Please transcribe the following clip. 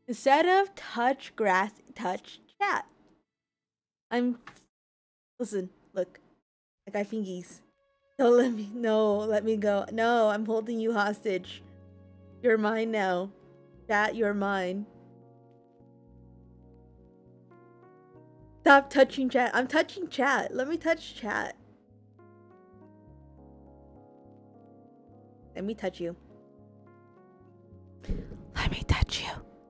Instead of touch grass, touch chat. I'm. Listen, look. I got fingies. Don't let me. No, let me go. No, I'm holding you hostage. You're mine now. Chat, you're mine. Stop touching chat. I'm touching chat. Let me touch chat. Let me touch you. Let me touch